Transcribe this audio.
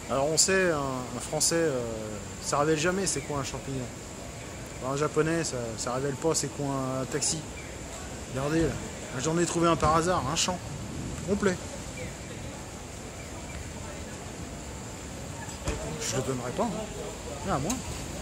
Alors on sait, un français, ça révèle jamais c'est quoi un champignon. Alors, un japonais, ça révèle pas c'est quoi un taxi. Regardez là, j'en ai trouvé un par hasard, un champ complet. Je le donnerai pas, hein. Ah, à moi.